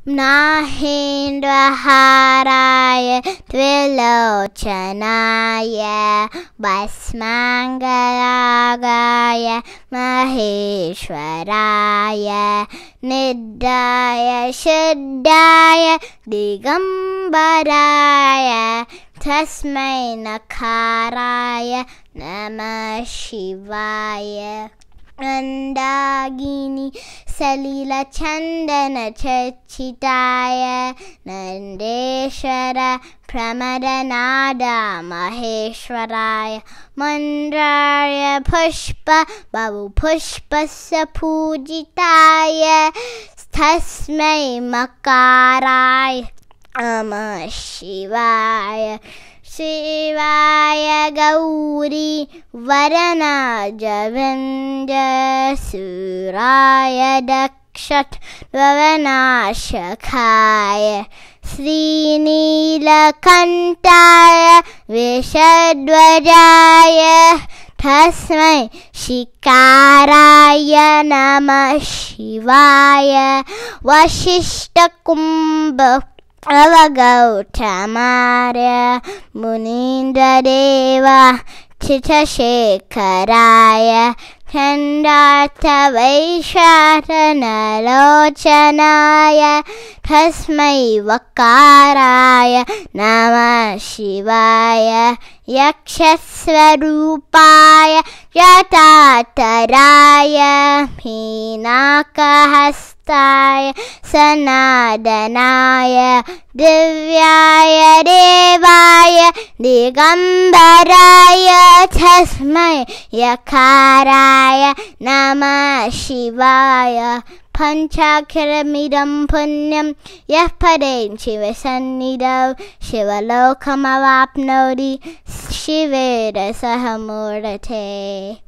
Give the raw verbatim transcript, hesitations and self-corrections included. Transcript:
Nagendra Haaraaya Trilochanaya Basmangalagaya Maheshwaraya Niddaya Shuddhaya Digambaraya Tasmai Nakaraya Namah Shivaya Nandagini Salila Chandana Chachitaya Nandeshwara Pramadanada Maheshwaraya Mandraya Pushpa Babu Pushpa Sapujitaya Tasmai Makaraya Namah Shivaya Shivaya Gauri Varana Javindra Suraya Dakshat Vavanashakaya Srinilakantaya Vishadvajaya Tasmai Shikaraya Namah Shivaya Vashishta Kumbha Avagautamara Munindra Deva Chitashekaraya Chandartha Vaishata Nalochanaya Tasmai Vakaraya Namah Shivaya Yakshasvarupaya Yatataraya Pinakahastaya Sanadanaya Divyaya Devaya Digambaraya Tasmai Yakaraya Namah Shivaya Panchakshara punyam yah paden Shiva sannidhav Shiva lokamavapnoti Shiveda sahamurate.